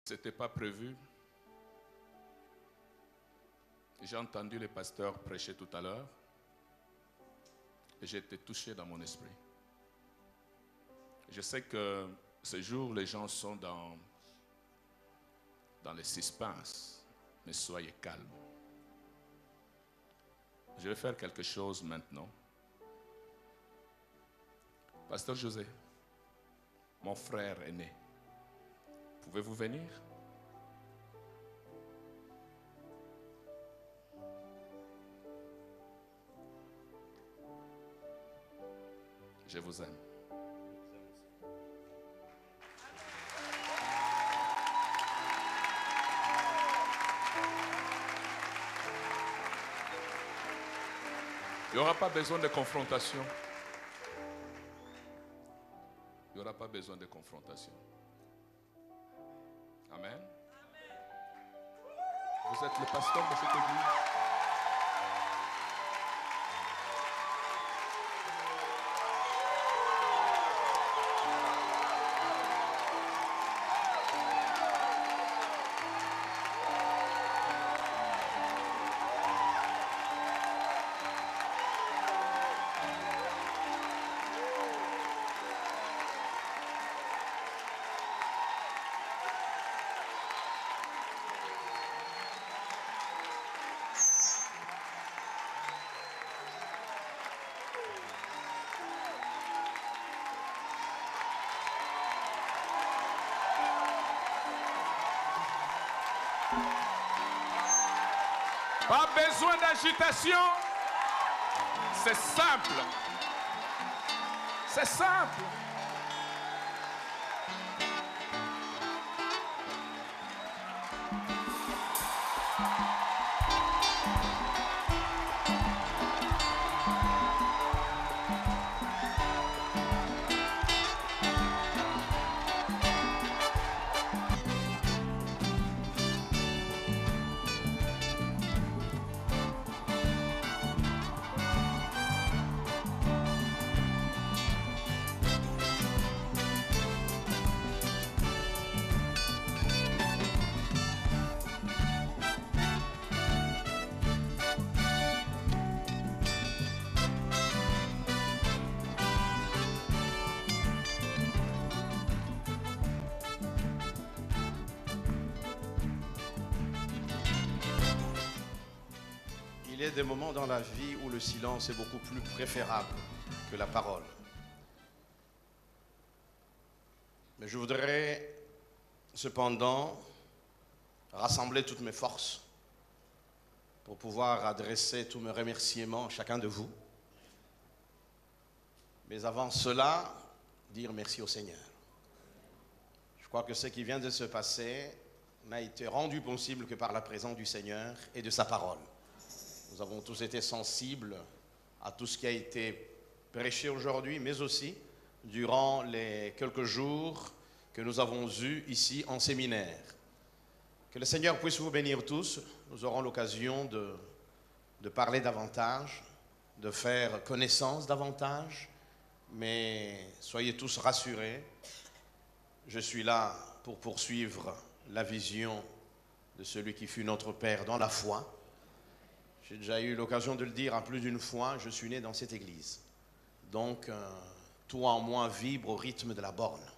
C'était pas prévu. J'ai entendu le pasteur prêcher tout à l'heure et j'ai été touché dans mon esprit. Je sais que ce jour, les gens sont dans le suspense, mais soyez calmes. Je vais faire quelque chose maintenant. Pasteur José, mon frère aîné, pouvez-vous venir? Je vous aime. Il n'y aura pas besoin de confrontation. Il n'y aura pas besoin de confrontation. Amen. Vous êtes le pasteur de cette église. Pas besoin d'agitation. C'est simple. C'est simple. Il y a des moments dans la vie où le silence est beaucoup plus préférable que la parole. Mais je voudrais cependant rassembler toutes mes forces pour pouvoir adresser tous mes remerciements à chacun de vous. Mais avant cela, dire merci au Seigneur. Je crois que ce qui vient de se passer n'a été rendu possible que par la présence du Seigneur et de sa parole. Nous avons tous été sensibles à tout ce qui a été prêché aujourd'hui, mais aussi durant les quelques jours que nous avons eus ici en séminaire. Que le Seigneur puisse vous bénir tous. Nous aurons l'occasion de parler davantage, de faire connaissance davantage, mais soyez tous rassurés. Je suis là pour poursuivre la vision de celui qui fut notre Père dans la foi. J'ai déjà eu l'occasion de le dire à plus d'une fois, je suis né dans cette église. Donc, tout en moi vibre au rythme de la borne.